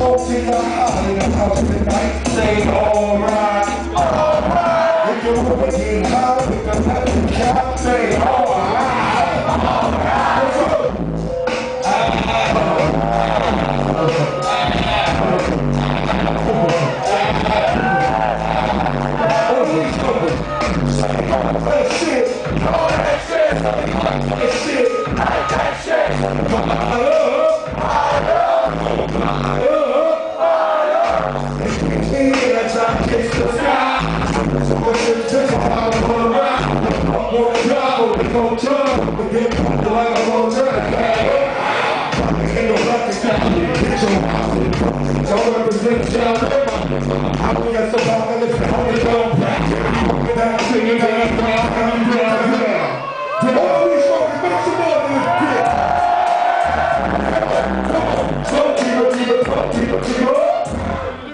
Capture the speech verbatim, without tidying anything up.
Walk to your heart in the house tonight. Say alright, alright. If you wanna get high, we can have the count. Say alright, alright. That shit, all that shit, that shit, that shit. It's the sky. What's the test? I'm gonna ride. I'm gonna drive. I'm gonna turn. I'm gonna get people like I'm gonna turn. Ain't no rocket stop. Don't represent y'all. I'm